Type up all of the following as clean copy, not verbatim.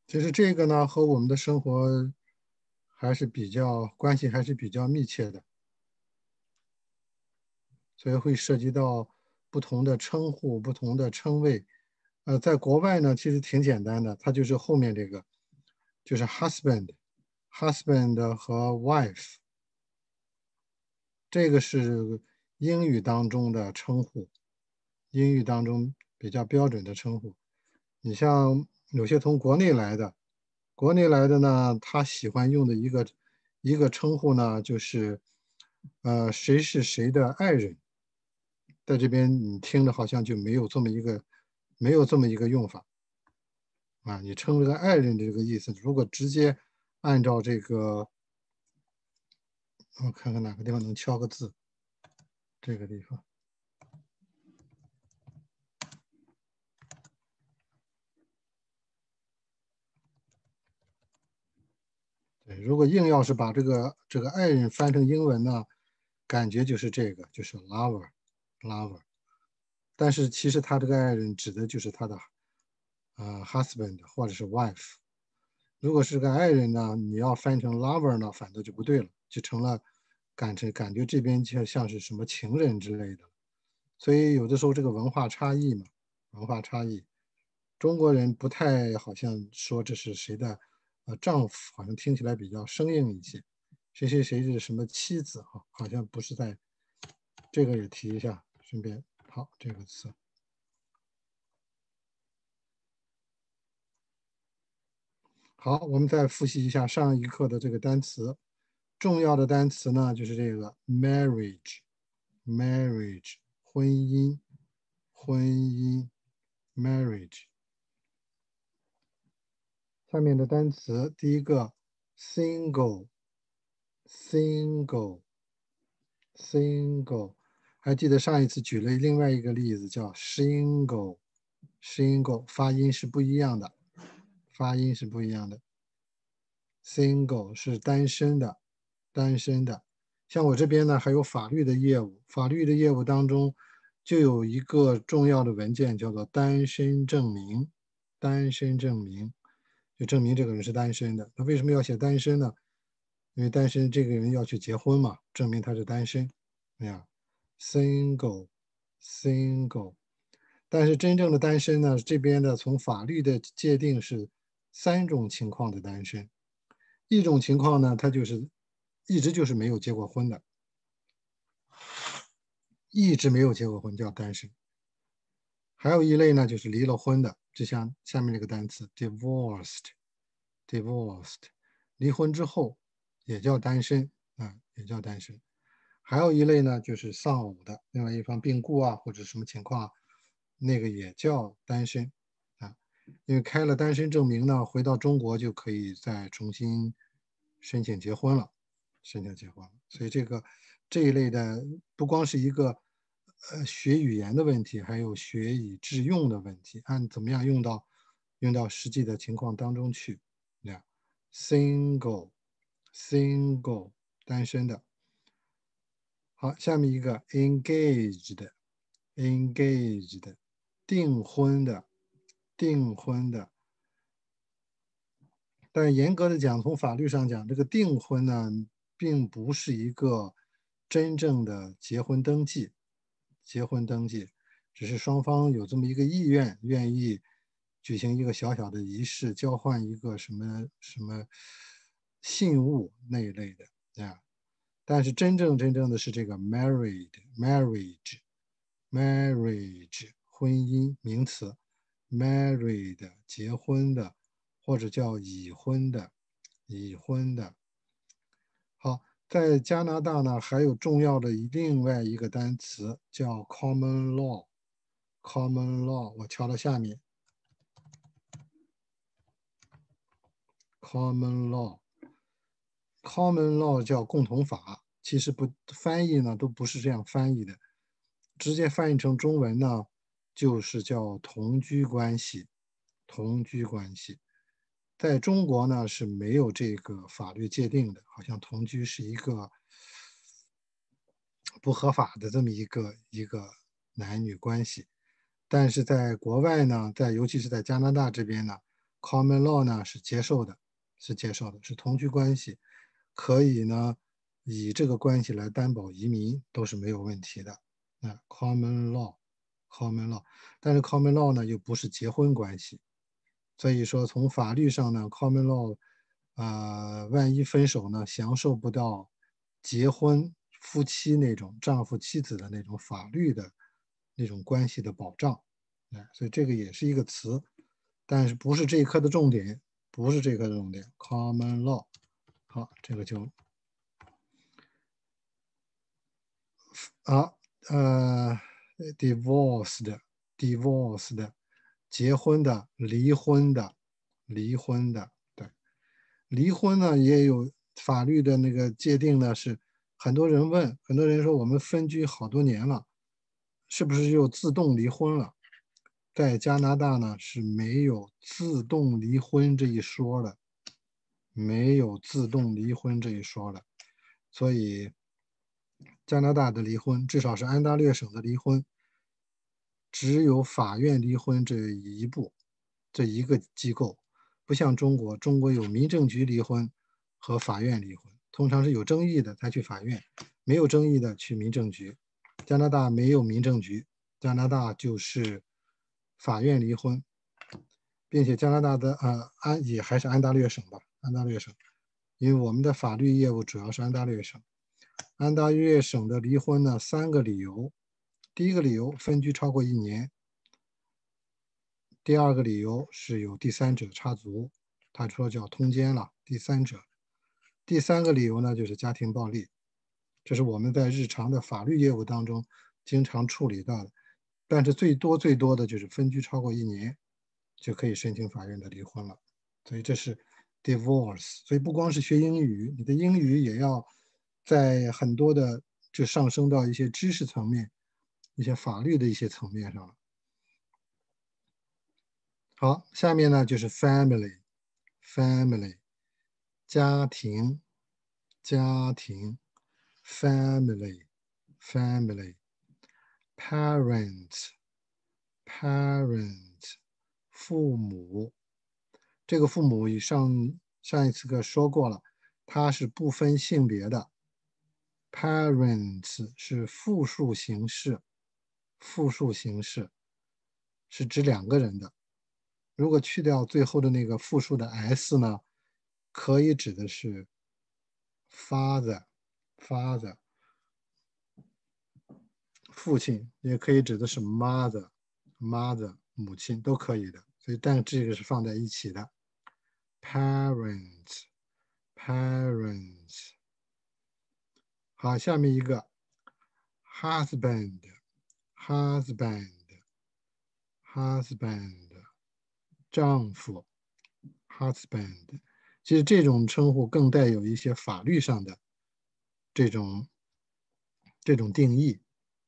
其实这个呢和我们的生活还是比较关系还是比较密切的，所以会涉及到不同的称呼、不同的称谓。在国外呢，其实挺简单的，它就是后面这个，就是 husband 和 wife，这个是英语当中的称呼，英语当中比较标准的称呼。你像有些从国内来的，国内来的呢，他喜欢用的一个称呼呢，就是谁是谁的爱人，在这边你听着好像就没有这么一个用法啊。你称这个爱人这个意思，如果直接按照这个，我看看哪个地方能敲个字，这个地方。对，如果硬要是把这个爱人翻成英文呢，感觉就是这个，就是 lover。但是其实他这个爱人指的就是他的husband 或者是 wife。如果是个爱人呢，你要翻成 lover 呢，反倒就不对了，就成了感觉这边就像是什么情人之类的。所以有的时候这个文化差异嘛，文化差异，中国人不太好像说这是谁的丈夫，好像听起来比较生硬一些。谁谁谁是什么妻子哈，好像不是在这个也提一下，顺便好这个词。好，我们再复习一下上一课的这个单词。重要的单词呢，就是这个 marriage，marriage，婚姻，婚姻，marriage。下面的单词，第一个 single，single，single。还记得上一次举了另外一个例子叫 single，single，发音是不一样的，发音是不一样的。single 是单身的，单身的。像我这边呢，还有法律的业务，法律的业务当中就有一个重要的文件叫做单身证明，单身证明就证明这个人是单身的。那为什么要写单身呢？因为单身这个人要去结婚嘛，证明他是单身。哎呀，single，single。但是真正的单身呢，这边的从法律的界定是三种情况的单身。一种情况呢，他就是一直就是没有结过婚的，一直没有结过婚叫单身。还有一类呢，就是离了婚的，就像下面这个单词 divorced，divorced，离婚之后也叫单身啊，也叫单身。还有一类呢，就是丧偶的，另外一方病故啊，或者什么情况啊，那个也叫单身啊。因为开了单身证明呢，回到中国就可以再重新申请结婚了，申请结婚了。所以这一类的不光是一个学语言的问题，还有学以致用的问题，按怎么样用到实际的情况当中去。single，single，单身的。好，下面一个 engaged，engaged，订婚的，订婚的。但严格的讲，从法律上讲，这个订婚呢，并不是一个真正的结婚登记，结婚登记，只是双方有这么一个意愿，愿意举行一个小小的仪式，交换一个什么什么信物那一类的啊。但是真正的是这个 marriage，marriage，婚姻名词 married 结婚的，或者叫已婚的，已婚的。好，在加拿大呢，还有重要的另外一个单词叫 common law，common law，我敲到下面 common law，common law 叫共同法，其实不翻译呢都不是这样翻译的，直接翻译成中文呢就是叫同居关系，同居关系。在中国呢是没有这个法律界定的，好像同居是一个不合法的这么一个男女关系。但是在国外呢，尤其是在加拿大这边呢， common law 呢是接受的，是同居关系，可以呢以这个关系来担保移民都是没有问题的。common law，common law， 但是 common law 呢又不是结婚关系，所以说从法律上呢 common law，万一分手呢，享受不到结婚夫妻那种丈夫妻子的那种法律的那种关系的保障。所以这个也是一个词，但是不是这一课的重点，不是这一课的重点。common law， 好，这个就divorced， 结婚的，离婚的，对，离婚呢也有法律的那个界定呢，是很多人说我们分居好多年了，是不是就自动离婚了？在加拿大呢是没有自动离婚这一说的，没有自动离婚这一说的，所以加拿大的离婚，至少是安大略省的离婚，只有法院离婚这一个机构，不像中国，中国有民政局离婚和法院离婚，通常是有争议的才去法院，没有争议的去民政局。加拿大没有民政局，加拿大就是法院离婚，并且加拿大的也还是安大略省吧，安大略省，因为我们的法律业务主要是安大略省。安大略省的离婚呢，3个理由。第一个理由，分居超过1年；第二个理由是有第三者插足，他说叫通奸了，第三者。第三个理由呢，就是家庭暴力，这是我们在日常的法律业务当中经常处理到的。但是最多的就是分居超过1年，就可以申请法院的离婚了。所以这是 divorce。所以不光是学英语，你的英语也要在很多的就上升到一些知识层面、一些法律的一些层面上了。好，下面呢就是 family， 家庭 family， parent， 父母。这个父母上一次课说过了，它是不分性别的。parents 是复数形式，是指2个人的。如果去掉最后的那个复数的 s 呢，可以指的是 father， 父亲，也可以指的是 mother， 母亲，都可以的。所以但这个是放在一起的。parents。 好，下面一个 husband， 丈夫 husband。 其实这种称呼更带有一些法律上的这种定义，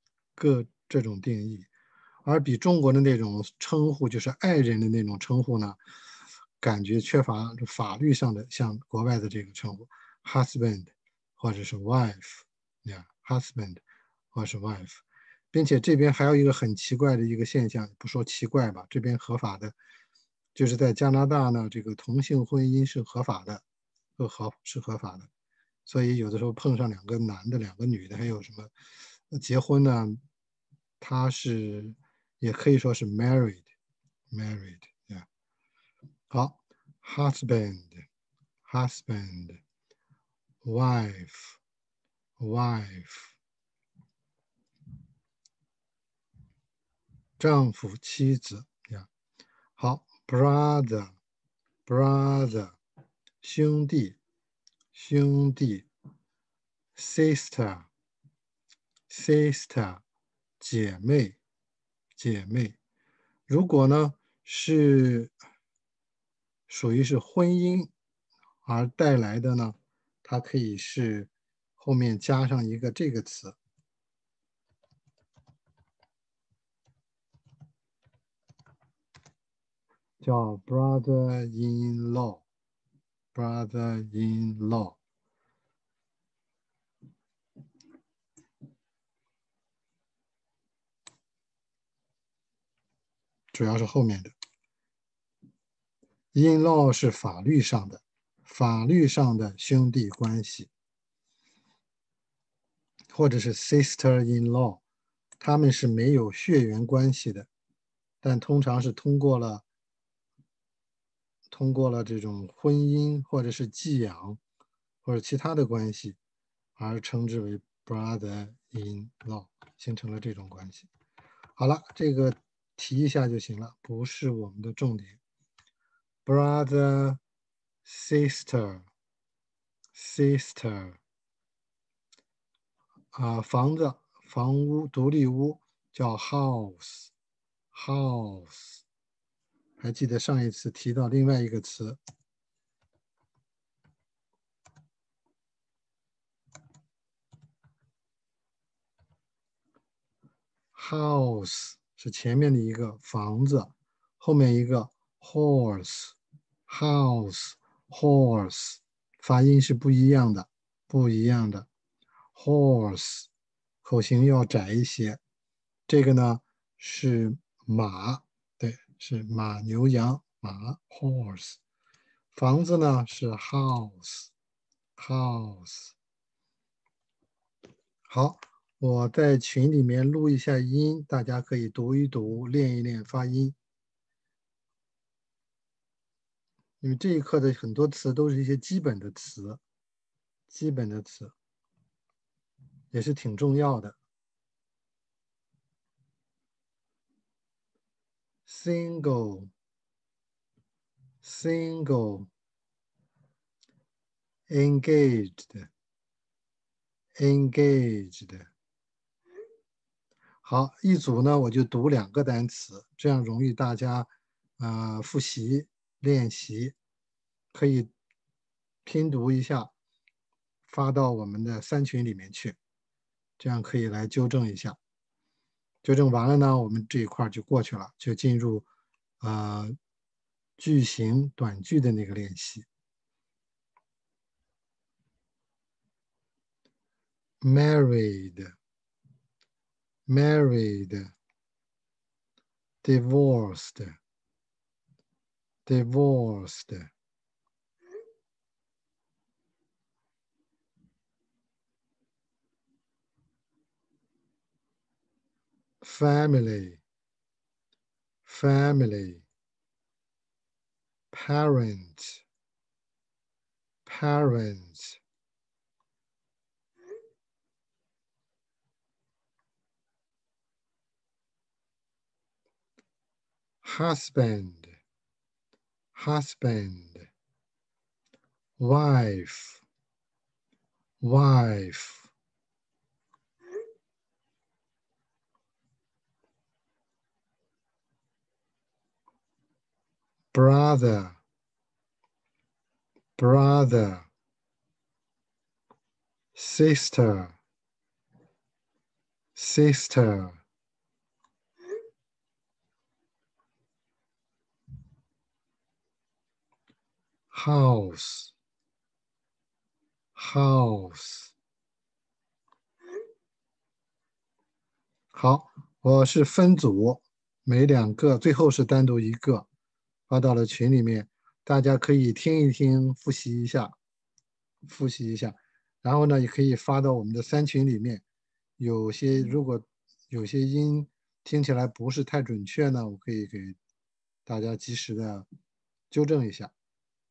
而比中国的那种称呼，就是爱人的那种称呼呢，感觉缺乏法律上的像国外的这个称呼 husband 或者是 wife，husband 或者是 wife。 并且这边还有一个很奇怪的一个现象，不说奇怪吧，这边合法的，就是在加拿大呢，这个同性婚姻是合法的，是合法的。所以有的时候碰上2个男的2个女的，还有什么结婚呢，他是也可以说是 married， 好 husband， wife， 丈夫妻子呀。好 brother， 兄弟 sister， 姐妹。如果呢是属于是婚姻而带来的呢，它可以是后面加上一个这个词，叫 brother-in-law。主要是后面的。 In-law 是法律上的兄弟关系，或者是 sister-in-law， 他们是没有血缘关系的，但通常是通过了这种婚姻或者是寄养或者其他的关系而称之为 brother-in-law， 形成了这种关系。好了，这个提一下就行了，不是我们的重点。brother sister 房子房屋独立屋叫 house， 还记得上一次提到另外一个词 house 是前面的一个房子，后面一个 horse， 发音是不一样的。horse 口型要窄一些，这个呢是马，对，是马牛羊马 horse， 房子呢是 house。好，我在群里面录一下音，大家可以读一读，练一练发音。因为这一课的很多词都是一些基本的词，也是挺重要的。single engaged。好，一组呢我就读2个单词，这样容易大家复习练习，可以拼读一下，发到我们的3群里面去，这样可以来纠正一下。纠正完了呢，我们这一块就过去了，就进入句型短句的那个练习。married, divorced, family, parent, husband, wife, brother, sister, house。好，我是分组，每2个，最后是单独1个，发到了群里面，大家可以听一听，复习一下，然后呢，也可以发到我们的3群里面。如果有些音听起来不是太准确呢，我可以给大家及时的纠正一下。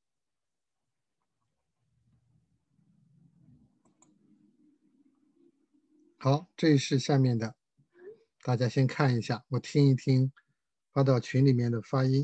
好，这是下面的，大家先看一下，我听一听发到群里面的发音。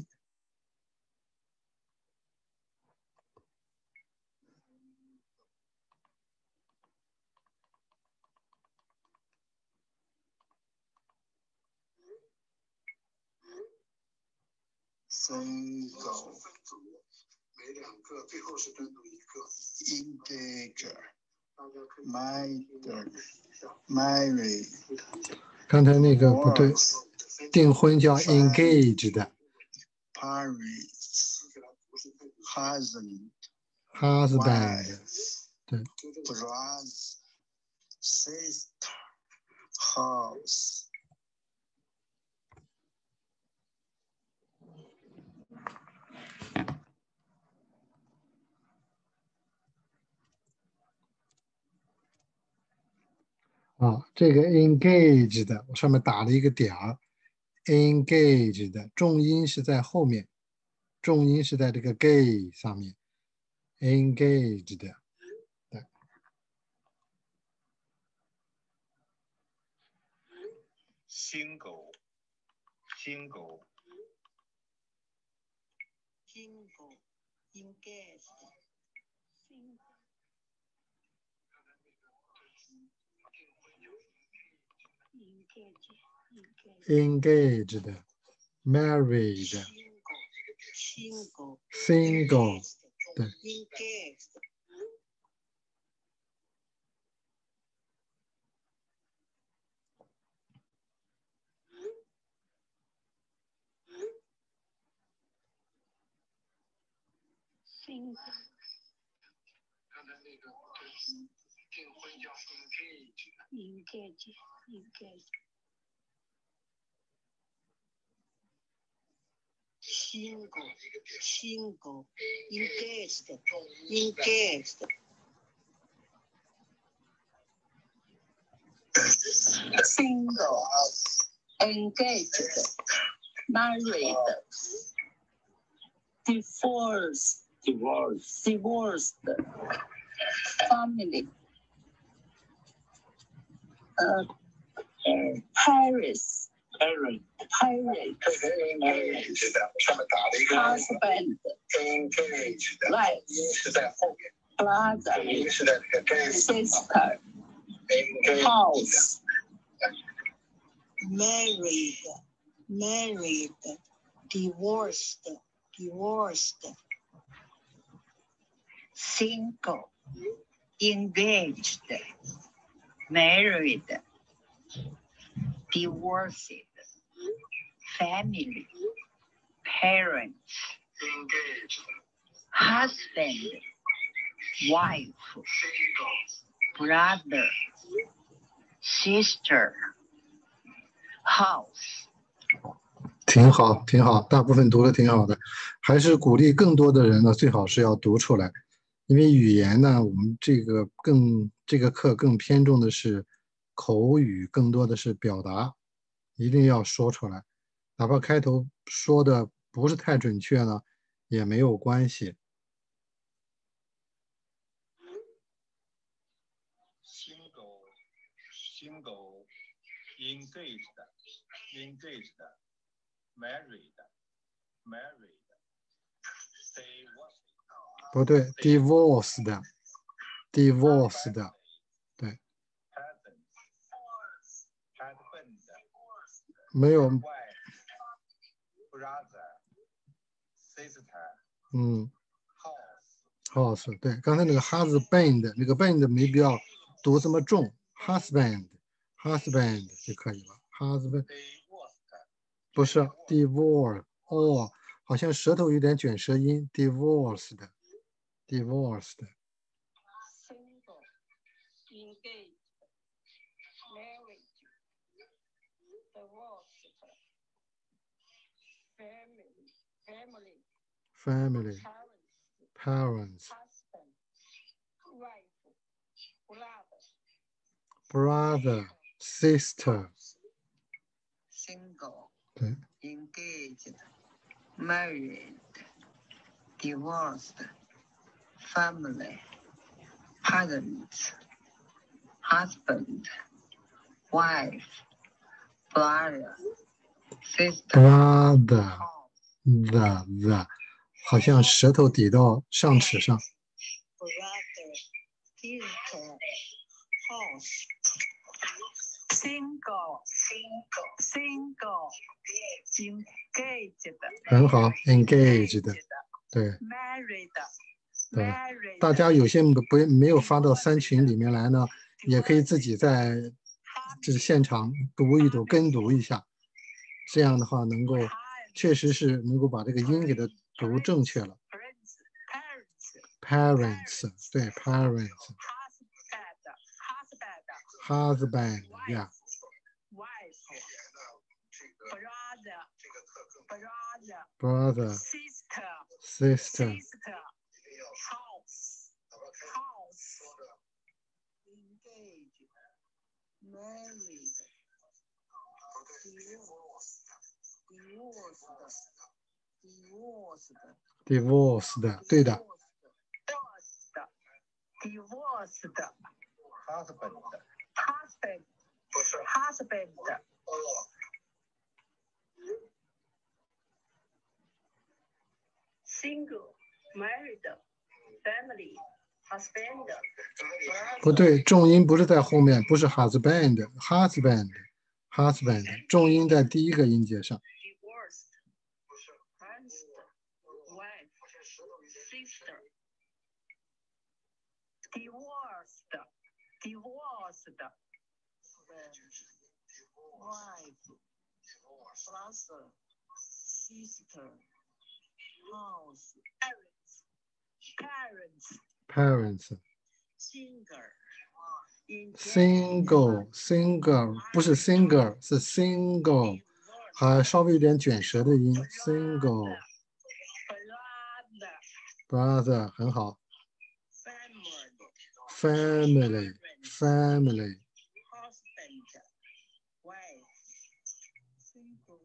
single，每2个，最后是单独1个。integer，married， 刚才那个不对，订婚叫 engaged 的 husband， 对 brother， sister， house。 啊，这个 engaged 我上面打了一个点儿，engaged 重音是在后面，重音是在这个 gay 上面，engaged。对， single engaged, engaged married single 对 engaged, single, 刚才那个订婚叫 engage， engaged, single, engaged, single, engaged, married, divorced, family, Paris, 是的，上面打了一个 husband, engage 的 wife, 是在后面， brother, 音是在这个 gay sister, engage house, married, divorced, single, engaged, married, divorced, family, parents, engage husband, wife, single brother, sister, house. 挺好，挺好，大部分读的挺好的，还是鼓励更多的人呢，最好是要读出来，因为语言呢，我们这个课更偏重的是口语，更多的是表达，一定要说出来，哪怕开头说的不是太准确呢，也没有关系。 single engaged married divorced 不对，divorced，对， husband 没有， wife brother sister 嗯 house ，house，对，刚才那个 husband，那个 band 没必要读这么重 ，husband 就可以了，husband。 divorced 不是 divorce， 哦，好像舌头有点卷舌音 divorced， Single, engaged, married, divorced, family, parents， husband, wife, brother sister， single, 对 engaged, married, divorced, family, parents, husband, wife, brother, sister, brother house, the 好像舌头抵到上齿上 brother, sister, house, single, engaged, 很好 engaged， 对 married, 对， married, 大家有些没有发到3群里面来呢，也可以自己在就是现场读一读，跟读一下，这样的话能够确实是能够把这个音给它读正确了。parents， 对 parents， husband， yeah， brother sister， house, divorced， 对的。 divorced husband husband 不是 husband 哦， single married family husband 不对，重音不是在后面，不是 husband， 重音在第一个音节上。 divorced 不是 husband wife 不是石头一些 sister divorced divorced wife brother sister house parents parents single single 不是 singer 是 single， 还稍微有点卷舌的音 single brother 很好。 family husband wife single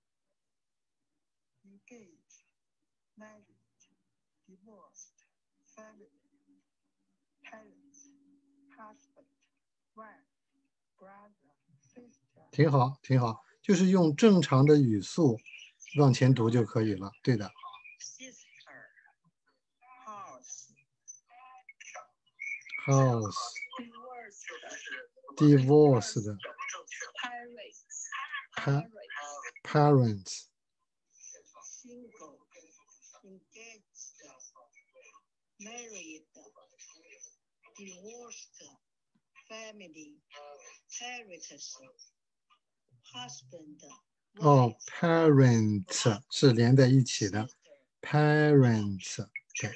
engaged married divorced family parents husband wife brother sister 挺好挺好，就是用正常的语速往前读就可以了，对的。 sister house house divorced divorced parents parents single engaged married divorced family parents husband 哦 wife parents 是连在一起的 parents 对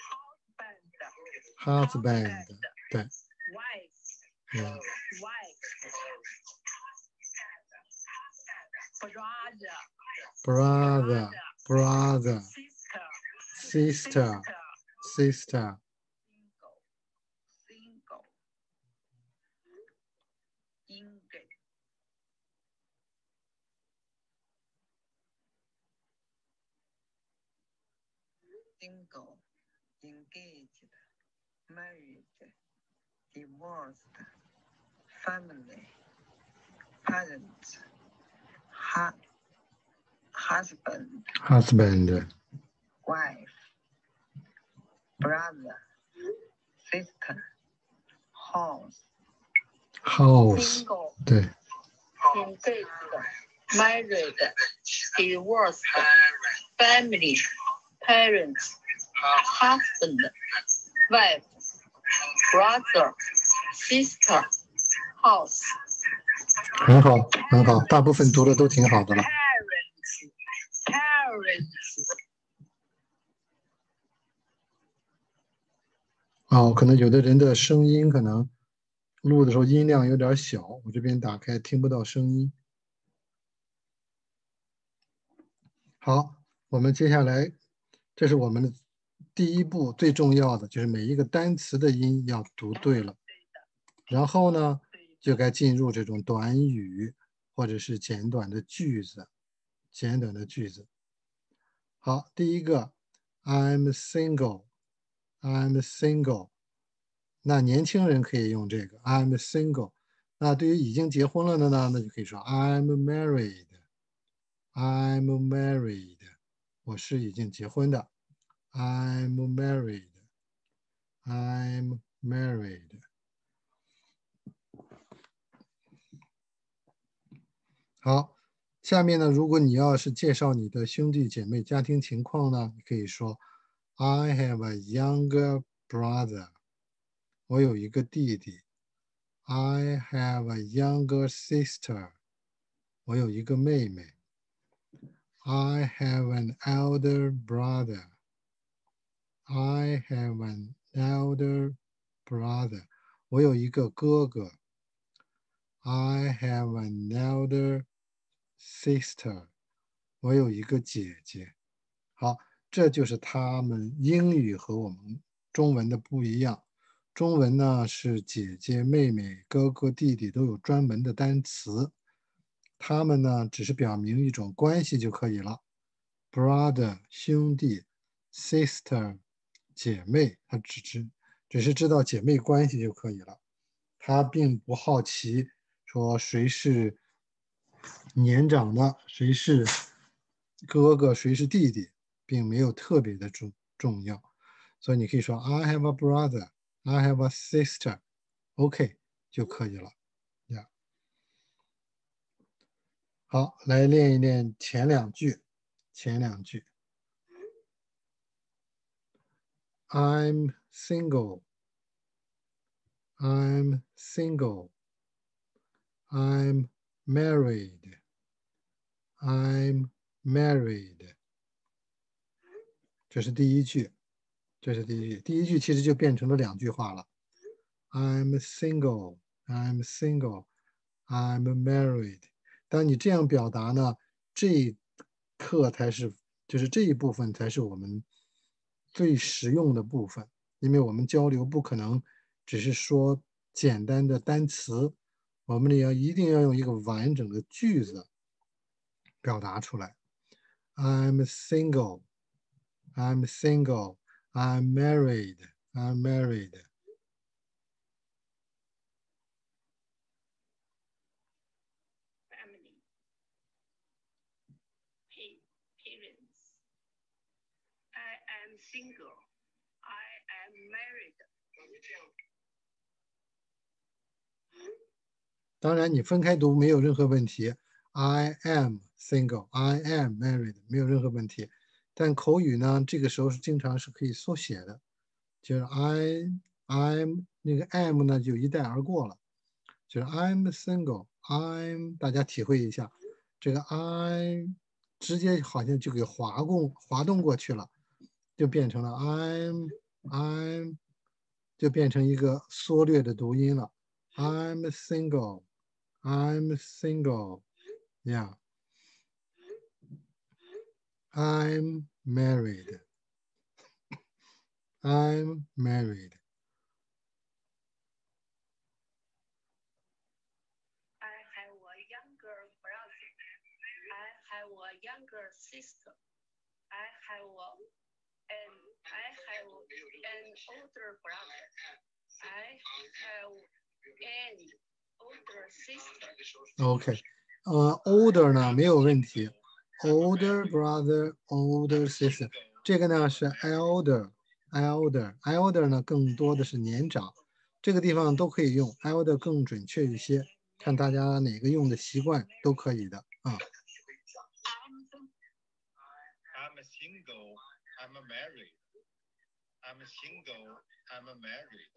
husband 对 wife 嗯 wife brother sister sister single engaged single engaged married divorced family parents husband wife brother sister house single 对 engaged married divorced family parents husband wife brother sister house 很好很好，大部分读的都挺好的了。 parents 哦，可能有的人的声音可能录的时候音量有点小，我这边打开听不到声音。好，我们接下来，这是我们的第一步，最重要的就是每一个单词的音要读对了，然后呢，就该进入这种短语或者是简短的句子。好，第一个 ，I'm single。那年轻人可以用这个 I'm single。那对于已经结婚了的呢，那就可以说 I'm married。我是已经结婚的 I'm married。好，下面呢，如果你要是介绍你的兄弟姐妹家庭情况呢，你可以说 I have a younger brother。我有一个弟弟。I have a younger sister。我有一个妹妹。I have an elder brother。I have an elder brother。我有一个哥哥。I have an elder sister。我有一个姐姐。好，这就是他们英语和我们中文的不一样。中文呢是姐姐、妹妹、哥哥、弟弟都有专门的单词，他们呢只是表明一种关系就可以了。 brother 兄弟 ，sister 姐妹，他只是知道姐妹关系就可以了，他并不好奇说谁是年长的，谁是哥哥，谁是弟弟，并没有特别的重要，所以你可以说 I have a brother, I have a sister, OK 就可以了呀。好，来练一练前两句。I'm single. I'm single. I'm married. I'm married. 这是第一句，第一句其实就变成了2句话了。I'm single. I'm single. I'm married. 当你这样表达呢，这一课就是这一部分才是我们最实用的部分，因为我们交流不可能只是说简单的单词，我们一定要用一个完整的句子表达出来。I'm single. I'm single. I'm married. I'm married. Family. Parents. I am single. I am married. 当然，你分开读没有任何问题。I am single. I am married. 没有任何问题。但口语呢，这个时候经常是可以缩写的，就是 I'm 那个 am 呢就一带而过了，就是 I'm single. I'm 大家体会一下，这个 I 直接好像就给滑动过去了，就变成了 I'm 就变成一个缩略的读音了。I'm single. I'm single. Yeah. I'm married. I'm married. I have a younger brother. I have a younger sister. I have an older brother. I have an older sister. OK. Older 呢没有问题。Older brother, older sister. 这个呢是 elder 呢更多的是年长。这个地方都可以用 elder 更准确一些，看大家哪个用的习惯都可以的啊。 I'm single. I'm married. I'm single. I'm married.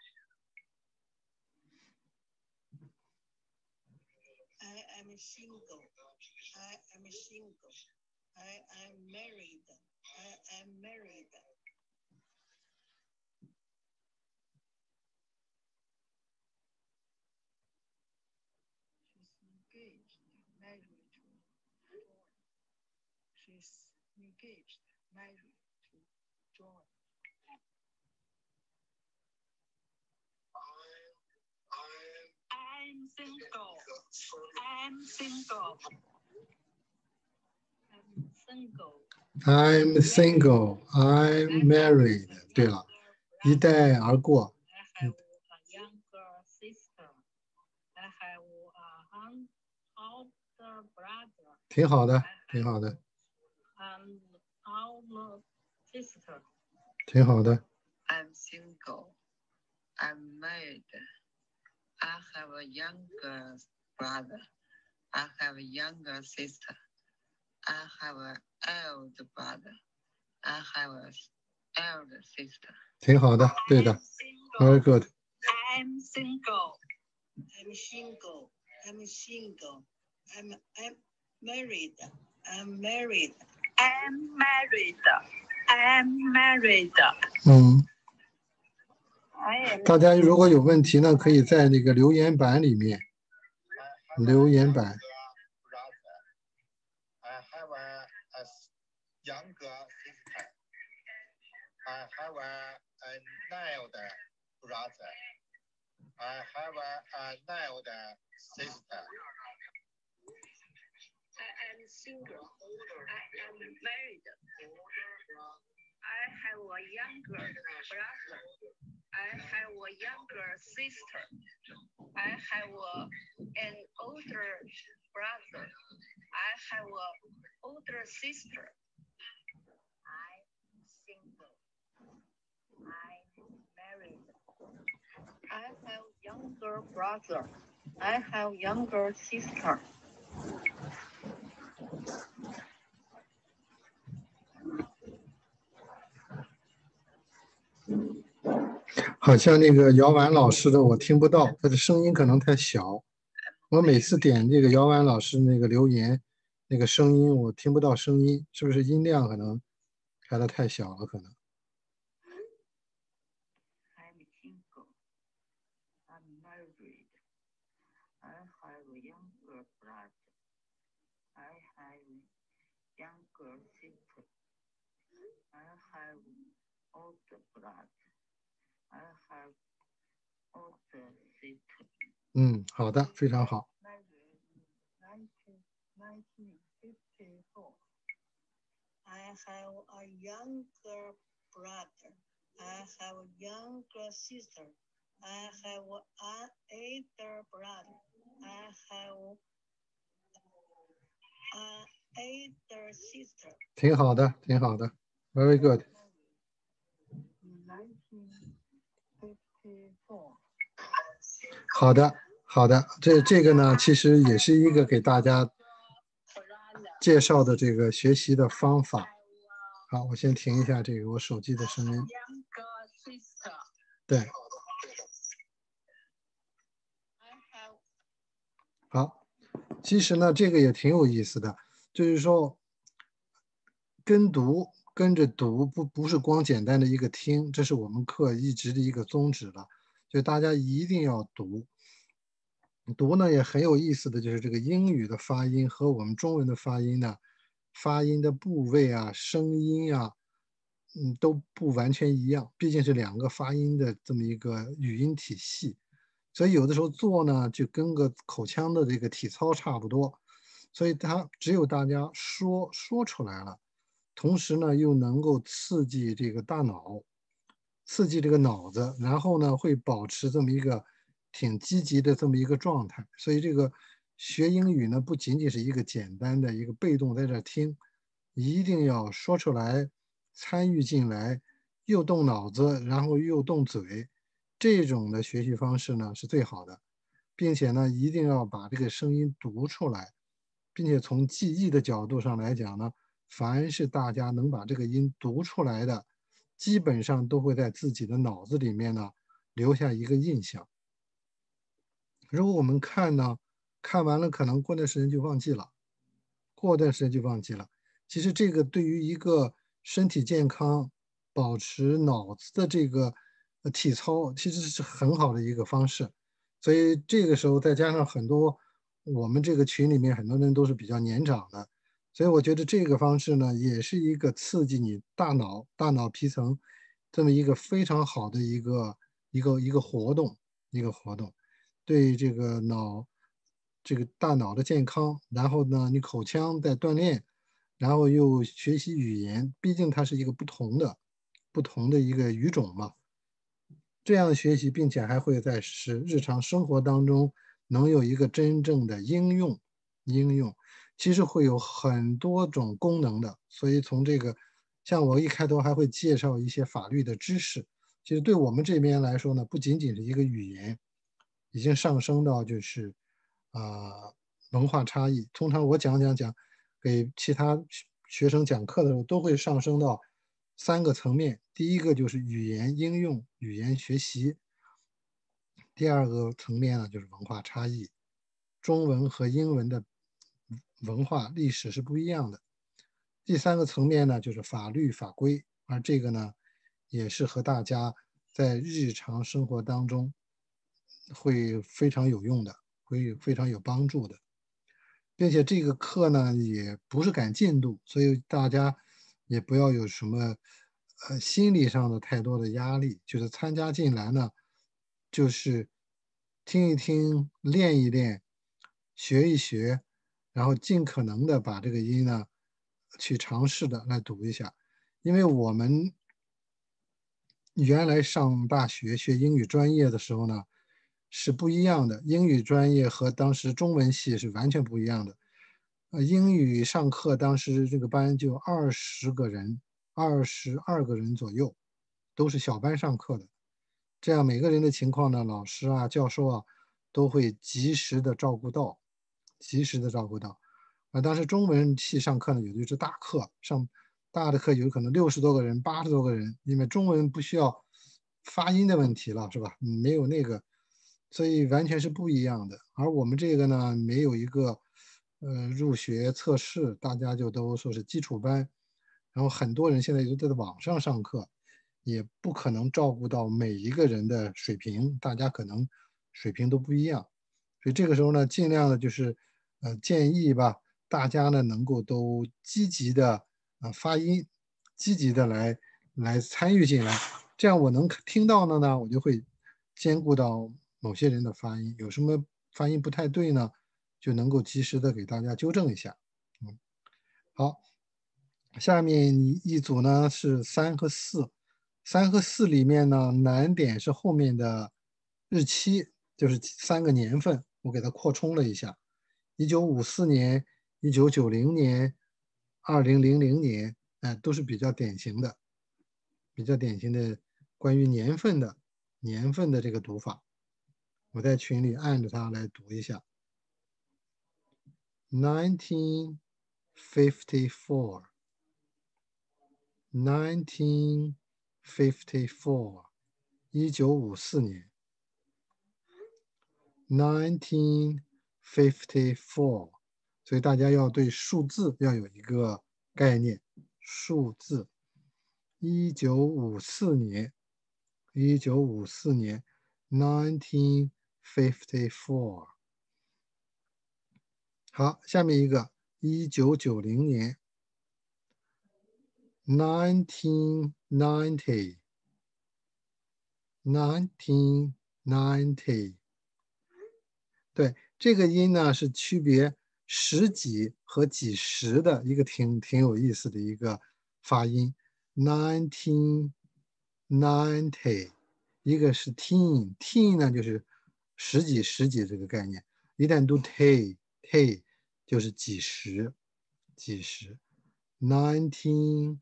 I am single. I am single. I am married. I am married. She's engaged, married to John. I'm single. I'm single. I'm single. I'm single. I'm married. 对了，一带而过。 I have a younger sister. I have an older brother. 挺好的，挺好的， An older sister. 挺好的。 I'm single. I'm married. I have a younger brother. I have a younger sister. I have an elder brother. I have an elder sister. 挺好的，对的 ，very good。 I'm single. I'm single. I'm single. I'm married. I'm married. I'm married. I'm married. 大家如果有问题呢，可以在那个留言板里面。 留言板。 I have a younger sister. I have an elder brother. I have an elder sister. I am single. I am married. I have a younger brother. I have a younger sister. I have an older brother. I have an older sister. I'm single. I'm married. I have younger brother. I have younger sister. 好像那个姚婉老师的我听不到，他的声音可能太小。我每次点这个姚婉老师那个留言，那个声音我听不到声音，是不是音量可能开的太小了？可能。 I'm single. I'm married. I have a younger brother. I have younger sister. I have older brother. I have older sister. 好的，非常好。 Married in 1954. I have a younger brother. I have a younger sister. I have an older brother. I have an older sister. 挺好的，挺好的 ，very good。 1954. 好的，好的，这个呢，其实也是一个给大家介绍的这个学习的方法。好，我先停一下这个我手机的声音。对，好，其实呢，这个也挺有意思的，就是说跟着读，不是光简单的一个听，这是我们课一直的一个宗旨了，就大家一定要读。读呢也很有意思的就是这个英语的发音和我们中文的发音呢，发音的部位啊、声音啊，都不完全一样，毕竟是两个发音的这么一个语音体系，所以有的时候做呢就跟个口腔的这个体操差不多，所以它只有大家说出来了，同时呢又能够刺激这个大脑，刺激这个脑子，然后呢会保持这么一个挺积极的这么一个状态，所以这个学英语呢不仅仅是一个简单的一个被动在这听，一定要说出来，参与进来，又动脑子，然后又动嘴，这种的学习方式呢是最好的，并且呢一定要把这个声音读出来，并且从记忆的角度上来讲呢，凡是大家能把这个音读出来的，基本上都会在自己的脑子里面呢留下一个印象。如果我们看呢，看完了可能过段时间就忘记了，其实这个对于一个身体健康、保持脑子的这个体操，其实是很好的一个方式。所以这个时候再加上很多我们这个群里面很多人都是比较年长的，所以我觉得这个方式呢，也是一个刺激你大脑皮层这么一个非常好的一个活动，对这个大脑的健康，然后呢，你口腔在锻炼，然后又学习语言，毕竟它是一个不同的一个语种嘛。这样学习，并且还会在日常生活当中能有一个真正的应用，其实会有很多种功能的。所以从这个，像我一开头还会介绍一些法律的知识，其实对我们这边来说呢，不仅仅是一个语言，已经上升到就是文化差异。通常我讲给其他学生讲课的时候，都会上升到3个层面。第一个就是语言应用、语言学习；第二个层面呢就是文化差异，中文和英文的文化历史是不一样的；第3个层面呢就是法律法规，而这个呢也是和大家在日常生活当中会非常有用的，会非常有帮助的。并且这个课呢也不是赶进度，所以大家也不要有什么心理上的太多的压力，就是参加进来呢，就是听一听，练一练，学一学， 然后尽可能的把这个音呢去尝试的来读一下，因为我们原来上大学学英语专业的时候呢是不一样的，英语专业和当时中文系是完全不一样的。英语上课当时这个班就20个人，22个人左右，都是小班上课的。这样每个人的情况呢，老师啊、教授啊都会及时的照顾到，及时的照顾到。当时中文系上课呢，有的就是大课，上大的课有可能60多个人、80多个人，因为中文不需要发音的问题了，是吧？没有那个，所以完全是不一样的。而我们这个呢，没有一个入学测试，大家就都说是基础班，然后很多人现在都在网上上课，也不可能照顾到每一个人的水平，大家可能水平都不一样，所以这个时候呢，尽量的就是建议吧，大家呢能够都积极的发音，积极的来参与进来，这样我能听到的呢，我就会兼顾到某些人的发音，有什么发音不太对呢，就能够及时的给大家纠正一下。好，下面一组呢是3和4，3和4里面呢难点是后面的日期，就是3个年份，我给它扩充了一下，1954年、1990年、2000年，都是比较典型的关于年份的这个读法。我在群里按着它来读一下。1954 1954年 1954，所以大家要对数字要有一个概念，数字1954年1954。好，下面一个1990年 1990 1990。对，这个音呢是区别十几和几十的一个挺有意思的一个发音。1990，一个是 teen 呢就是十几这个概念，一旦读 te 就是几十。1990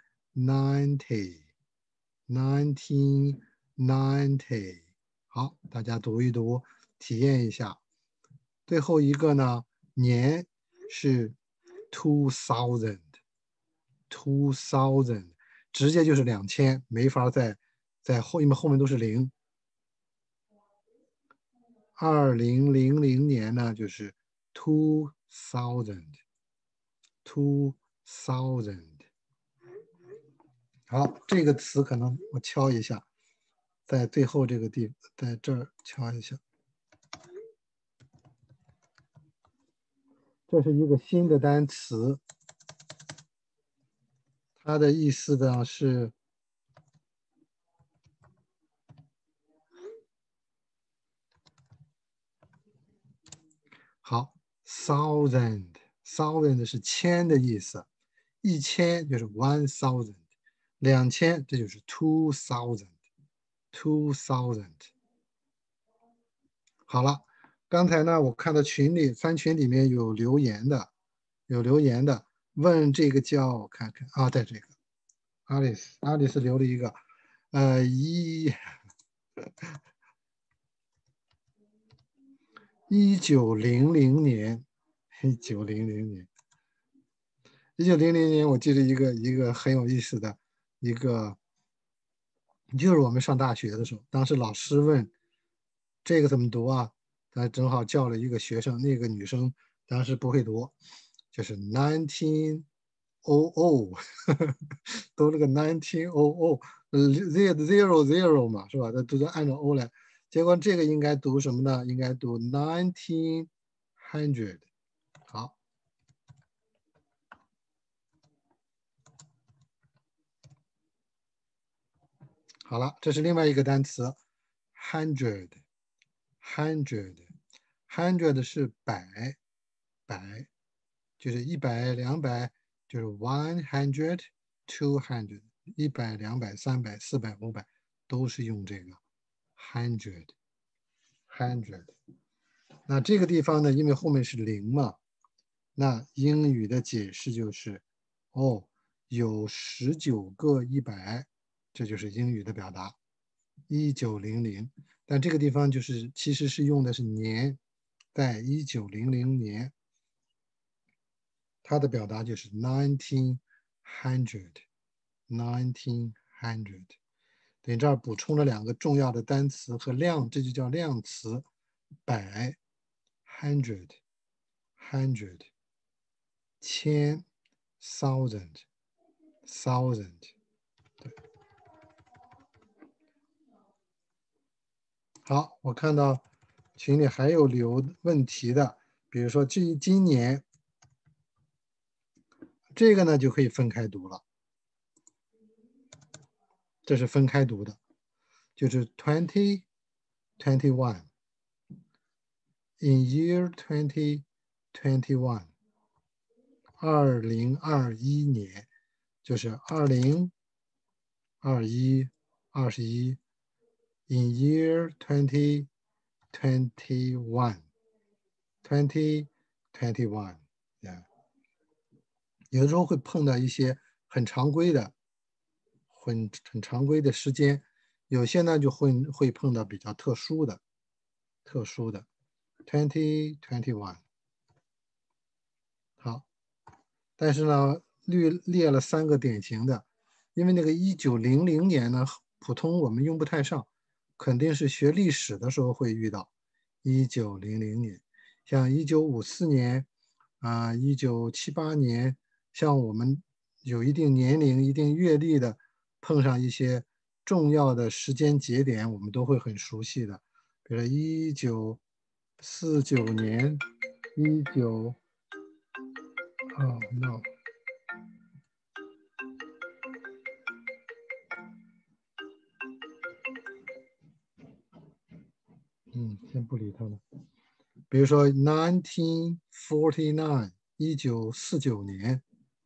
1990。好，大家读一读，体验一下。最后一个呢，年是 2000，直接就是2000，没法在后，因为后面都是零。2000年呢就是2000。好，这个词可能我敲一下，在最后这个地，在这儿敲一下。这是一个新的单词，它的意思呢是好 ，thousand 是千的意思，1000就是 1000，2000这就是 2000。好了，刚才呢我看到3群里面有留言的，问这个叫我看看啊，在这个阿里斯留了一个1900年，1900年我记得一个很有意思的一个，就是我们上大学的时候，当时老师问这个怎么读啊，他正好叫了一个学生，那个女生当时不会读，就是1900，读了个1900，zero 嘛，是吧？他都按照 O 来，结果这个应该读什么呢？应该读1900。好，好了，这是另外一个单词 hundred 是百。 就是100、200，就是 100、200，100、200、300、400、500，都是用这个 hundred。那这个地方呢，因为后面是0嘛，那英语的解释就是，哦，有19个100，这就是英语的表达，1900。但这个地方就是其实是用的是年，在1900年，它的表达就是 1900。等于这儿补充了2个重要的单词和量，这就叫量词，百 hundred， 千 thousand。对，好，我看到群里还有留问题的，比如说今年这个呢就可以分开读了，这是分开读的，就是 2021。 In year 2021， 2021年就是2021 21。 In year 2021， yeah。 有的时候会碰到一些很常规的时间，有些呢就会碰到比较特殊的 2021。 好，但是呢列了3个典型的，因为那个1900年呢普通我们用不太上，肯定是学历史的时候会遇到1900年，像1954年1978年，像我们有一定年龄一定阅历的，碰上一些重要的时间节点，我们都会很熟悉的，比如说1949年no。先不理他了。比如说1949， 1949年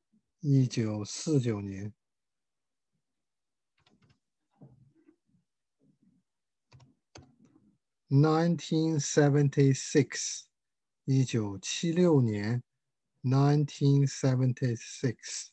1976， 1976年 1976。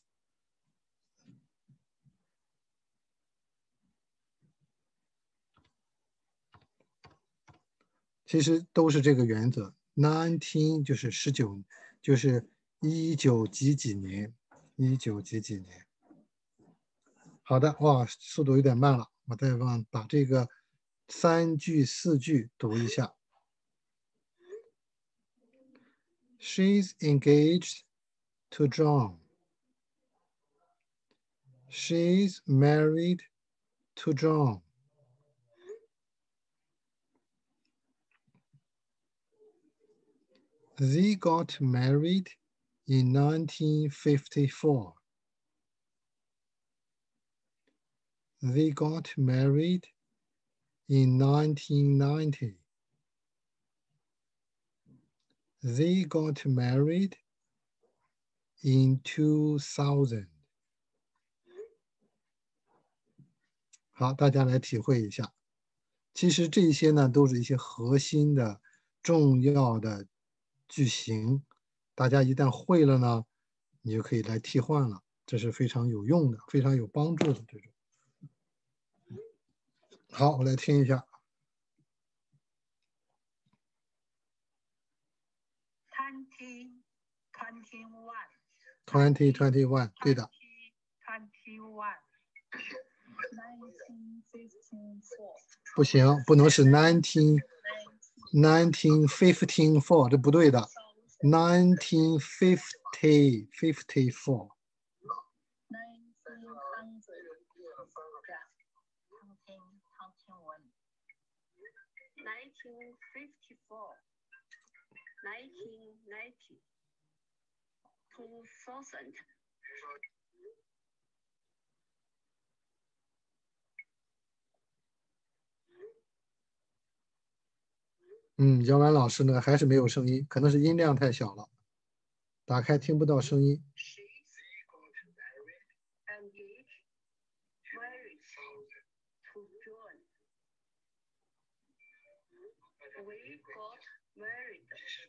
其实都是这个原则，19就是19，就是19几几年，19几几年。好的，哇，速度有点慢了，我再把这个3句4句读一下。She's engaged to John. She's married to John. They got married in 1954. They got married in 1990. They got married in 2000。 好，大家来体会一下。其实这些呢，都是一些核心的、重要的句型，大家一旦会了呢，你就可以来替换了，这是非常有用的、非常有帮助的这种。好，我来听一下。2021，对的。不行，不能是1954，这不对的。1954。 1990 2000。 姚婉老师呢还是没有声音，可能是音量太小了。 打开听不到声音。 She's engaged, married to John. We got married in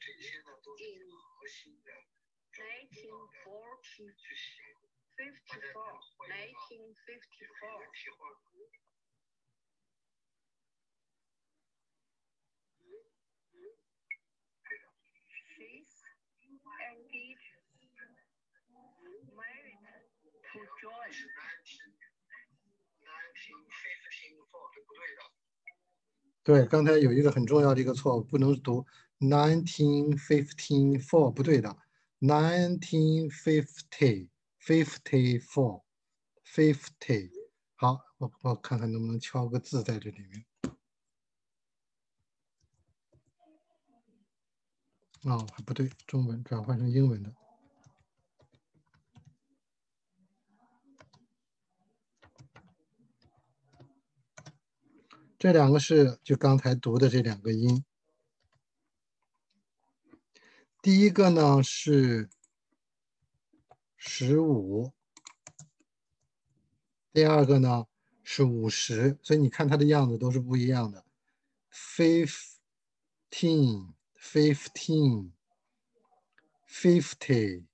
1954. She's engaged, married to John. 对，刚才有一个很重要的一个错误，不能读 1954，不对的 1950。好，我看看能不能敲个字在这里面。哦，还不对，中文转换成英文的。这两个是就刚才读的这两个音。第一个呢是15，第二个呢是50，所以你看它的样子都是不一样的。15 50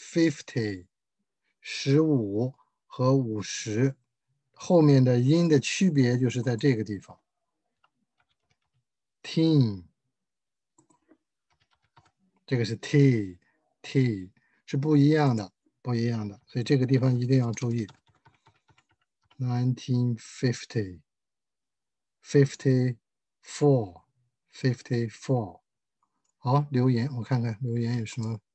15和50，后面的音的区别就是在这个地方。teen， 这个是 t 是不一样的，所以这个地方一定要注意。1950 54。好，留言我看看留言有什么。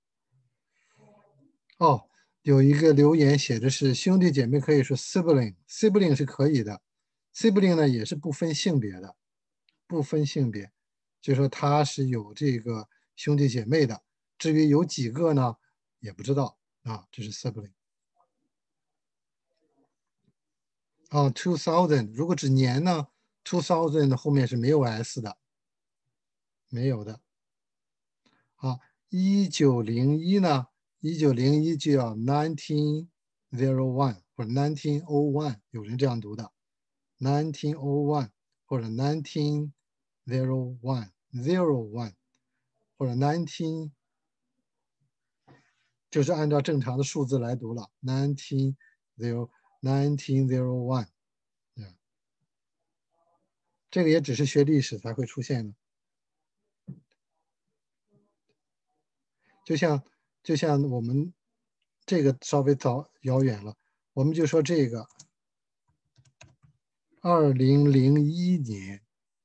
哦，有一个留言写的是兄弟姐妹可以说 sibling 是可以的。sibling 呢也是不分性别的，就是说他是有这个兄弟姐妹的，至于有几个呢也不知道啊，这是 sibling。啊 2000 如果指年呢 2000 后面是没有 s 的，没有的。啊，1901呢，1901就要 1901或者1901，有人这样读的，1901或者1901 或者19，就是按照正常的数字来读了1901。这个也只是学历史才会出现的。就像我们这个稍微遥远了，我们就说这个2001年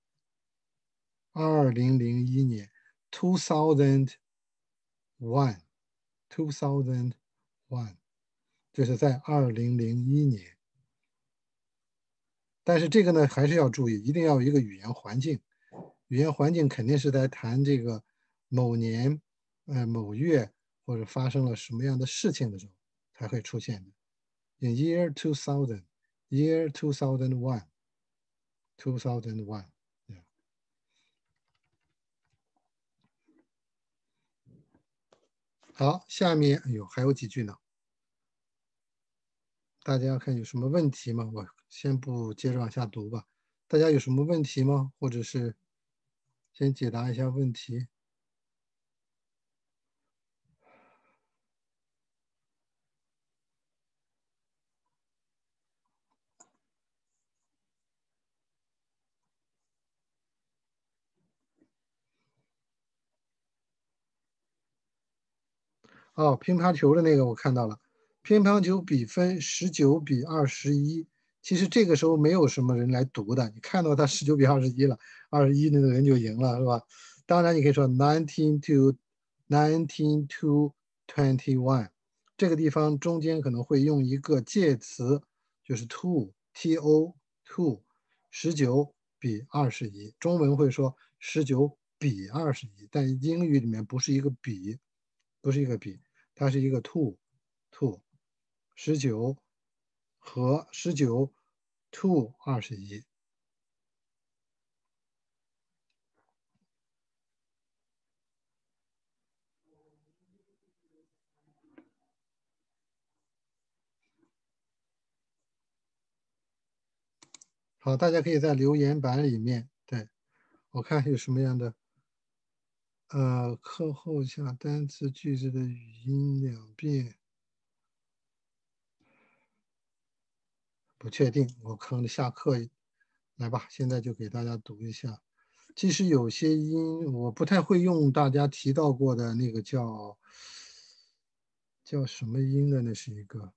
2001 2001，就是在2001年。但是这个呢还是要注意，一定要有一个语言环境，语言环境肯定是在谈这个某年某月或者发生了什么样的事情的时候才会出现的。In year 2000 year 2001 yeah. 好，下面还有几句呢，大家看有什么问题吗？我先不接着往下读吧。大家有什么问题吗？或者是先解答一下问题。哦，乒乓球的那个我看到了，乒乓球比分19比21。其实这个时候没有什么人来读的，你看到他19比21了，21那个人就赢了，是吧？当然你可以说19 to 21，这个地方中间可能会用一个介词，就是 to 19比21，中文会说19比21，但英语里面不是一个比，它是一个 to 19和19 to 21。 好，大家可以在留言板里面，对，我看有什么样的，课后下单词句子的语音2遍，不确定，我可能下课来吧，现在就给大家读一下。其实有些音我不太会用，大家提到过的那个叫什么音的，那是一个，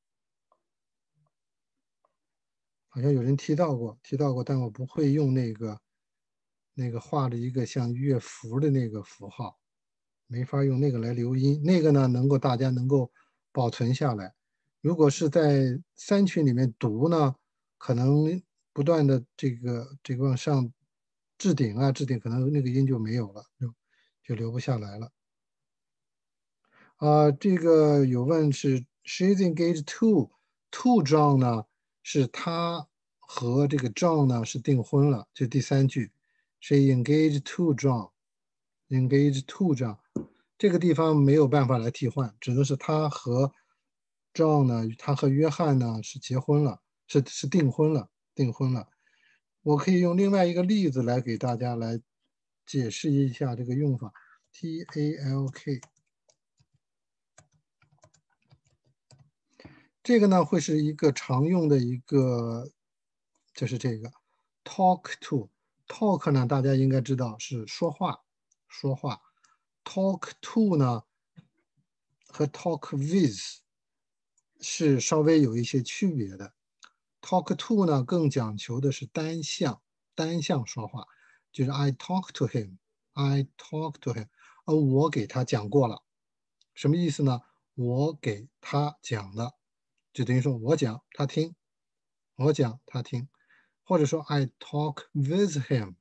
好像有人提到过，但我不会用那个画的一个像乐符的那个符号，没法用那个来留音。那个呢，大家能够保存下来。如果是在3群里面读呢，可能不断的这个往上置顶，可能那个音就没有了，就留不下来了。这个有问是 she's engaged to John 呢，是他和这个 John 呢是订婚了，这第3句 she engaged to John，engaged to John， 这个地方没有办法来替换，只能是他和 John 呢，他和约翰呢是结婚了，是订婚了。我可以用另外一个例子来给大家来解释一下这个用法 ，talk。这个呢会是一个常用的一个，就是这个 talk to。talk 呢大家应该知道是说话。talk to 呢和 talk with 是稍微有一些区别的。talk to 呢更讲求的是单向说话，就是 I talk to him， 我给他讲过了，什么意思呢？我给他讲的，就等于说我讲他听，或者说 I talk with him，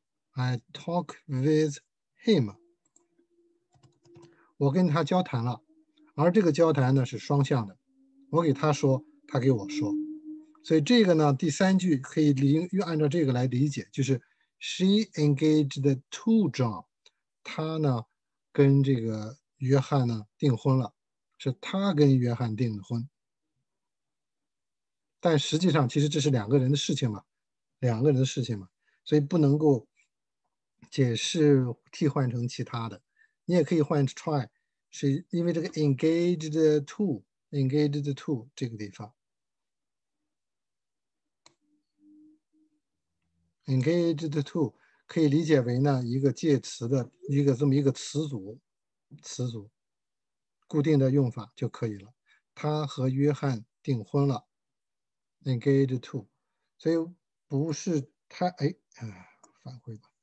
我跟他交谈了，而这个交谈呢是双向的，我给他说，他给我说，所以这个呢第3句可以按照这个来理解，就是 she engaged to John， 他呢跟这个约翰呢订婚了，是他跟约翰订的婚。但实际上其实这是2个人的事情嘛，所以不能够解释替换成其他的。你也可以换 try， 是因为这个 engaged to 这个地方 engaged to 可以理解为呢一个介词的这么一个词组固定的用法就可以了。他和约翰订婚了 engaged to， 所以不是他返回吧。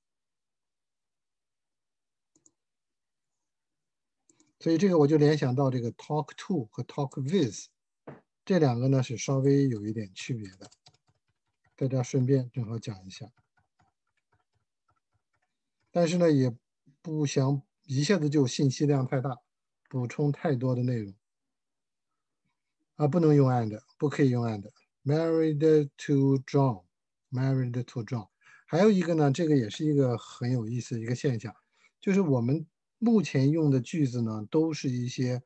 所以这个我就联想到这个 talk to 和 talk with 这2个呢是稍微有一点区别的，大家顺便正好讲一下。但是呢也不想一下子就信息量太大，补充太多的内容。不能用 and， 不可以用 and。 married to John。 还有一个呢，这个也是一个很有意思的一个现象，就是我们目前用的句子呢都是一些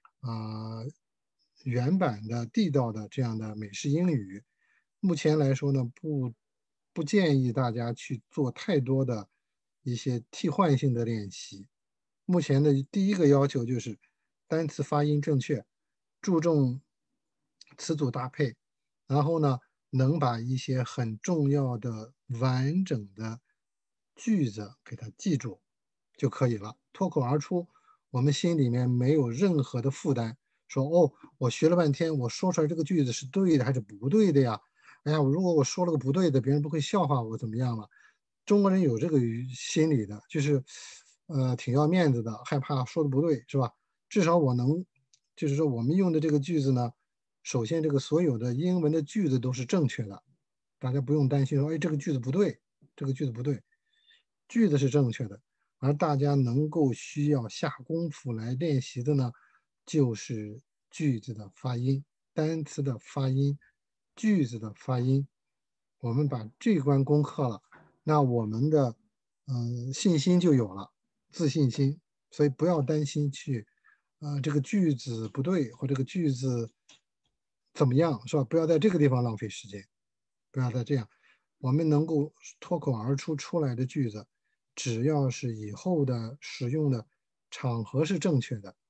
原版的地道的这样的美式英语。目前来说呢不建议大家去做太多的一些替换性的练习。目前的第一个要求就是单词发音正确，注重词组搭配，然后呢能把一些很重要的完整的句子给它记住就可以了，脱口而出，我们心里面没有任何的负担，说我学了半天，我说出来这个句子是对的还是不对的呀？哎呀，如果我说了个不对的，别人不会笑话我怎么样了？中国人有这个心理的，就是挺要面子的，害怕说的不对，是吧？至少就是说我们用的这个句子呢，首先这个所有的英文的句子都是正确的，大家不用担心说，这个句子不对，句子是正确的。而大家能够需要下功夫来练习的呢，就是句子的发音、单词的发音、句子的发音。我们把这关攻克了，那我们的信心就有了，自信心。所以不要担心去这个句子不对或这个句子怎么样，是吧？不要在这个地方浪费时间，不要再这样。 我们能够脱口而出来的句子，只要是以后的使用的场合是正确的，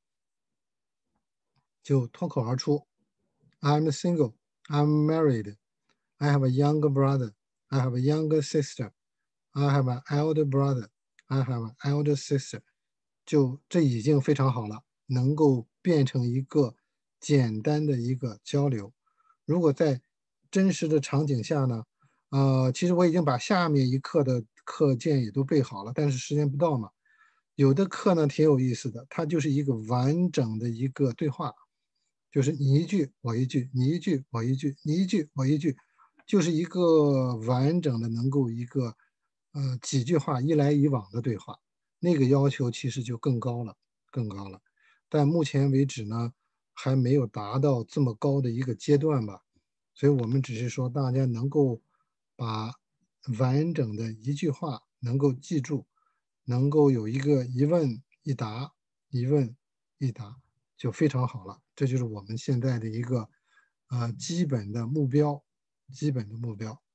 就脱口而出。I'm single, I'm married, I have a younger brother, I have a younger sister, I have an elder brother, I have an elder sister。就这已经非常好了，能够变成一个简单的一个交流。如果在真实的场景下呢，其实我已经把下面一课的课件也都备好了，但是时间不到嘛。有的课呢挺有意思的，它就是一个完整的一个对话，就是你一句我一句，你一句我一句，你一句我一句，就是一个完整的能够一个几句话一来一往的对话。那个要求其实就更高了，更高了。但目前为止呢，还没有达到这么高的一个阶段吧。所以我们只是说大家能够把完整的一句话能够记住，能够有一个一问一答，一问一答就非常好了。这就是我们现在的一个基本的目标，基本的目标。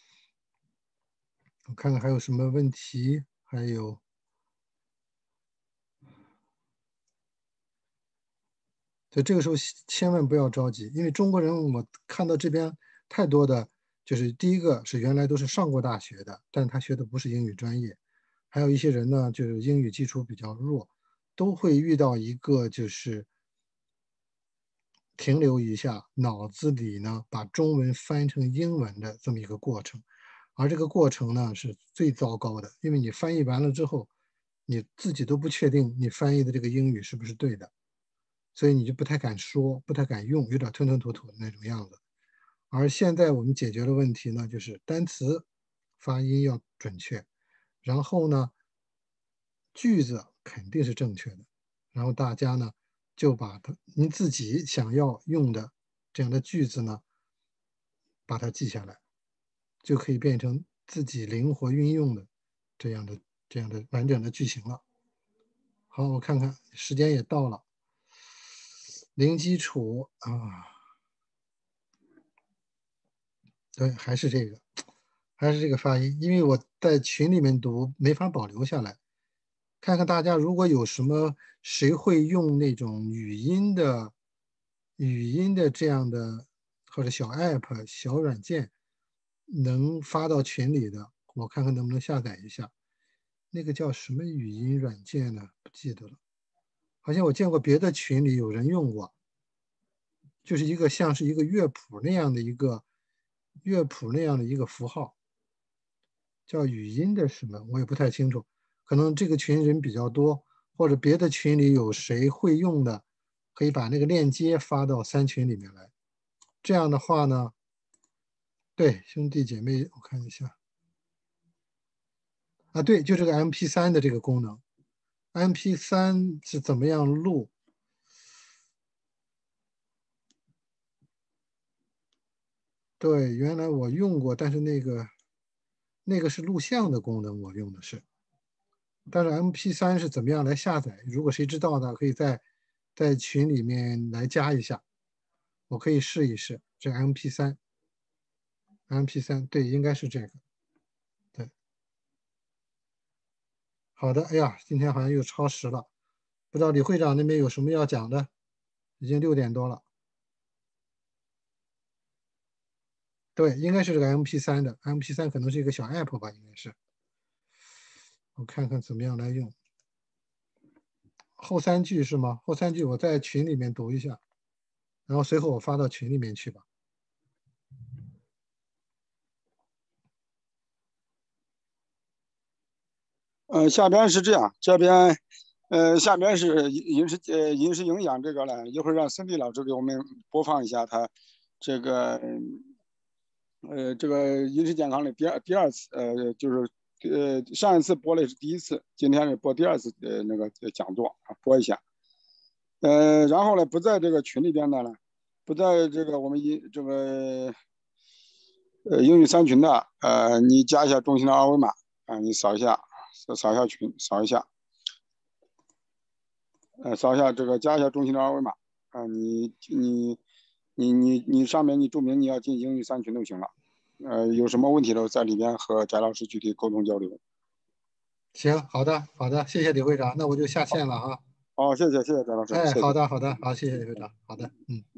我看看还有什么问题，还有。所以这个时候千万不要着急，因为中国人我看到这边太多的就是第一个是原来都是上过大学的，但他学的不是英语专业，还有一些人呢就是英语基础比较弱，都会遇到一个就是停留一下，脑子里呢把中文翻成英文的这么一个过程，而这个过程呢是最糟糕的，因为你翻译完了之后，你自己都不确定你翻译的这个英语是不是对的。所以你就不太敢说，不太敢用，有点吞吞吐吐的那种样子。而现在我们解决的问题呢，就是单词发音要准确，然后呢，句子肯定是正确的，然后大家呢就把您自己想要用的这样的句子呢，把它记下来，就可以变成自己灵活运用的这样的完整的句型了。好，我看看时间也到了。零基础啊，对，还是这个发音，因为我在群里面读没法保留下来。看看大家如果有什么谁会用那种语音的这样的或者小 app 小软件能发到群里的，我看看能不能下载一下。那个叫什么语音软件呢？不记得了。好像我见过别的群里有人用过，就是一个像是一个乐谱那样的一个符号，叫语音的什么，我也不太清楚。可能这个群人比较多，或者别的群里有谁会用的，可以把那个链接发到3群里面来。这样的话呢，对兄弟姐妹，我看一下啊，对，就这个 MP3 的这个功能。MP3 是怎么样录？对，原来我用过，但是那个是录像的功能，我用的是。但是 MP3 是怎么样来下载？如果谁知道的，可以在群里面来加一下，我可以试一试。这 MP3，对，应该是这个。对，好的。哎呀，今天好像又超时了，不知道李会长那边有什么要讲的？已经6点多了。对，应该是这个 MP3 的 ，MP3 可能是一个小 app 吧，应该是。我看看怎么样来用。后3句是吗？后3句我在群里面读一下，然后随后我发到群里面去吧。 下边是这样，这边，下边是饮食营养这个呢，一会儿让孙俪老师给我们播放一下他这个，这个饮食健康的第二次，就是上一次播的是第1次，今天是播第2次那个讲座啊，播一下。然后呢，不在这个群里边的呢，不在这个我们这个英语3群的，你加一下中心的二维码啊，你扫一下群，扫一下这个加一下中心的二维码啊，你上面你注明你要进英语3群就行了。 有什么问题的在里边和翟老师具体沟通交流。 行，好的，好的，谢谢李会长，那我就下线了哈。 好，谢谢翟老师。 哎， 谢谢好的，好的，好，谢谢李会长，好的，嗯。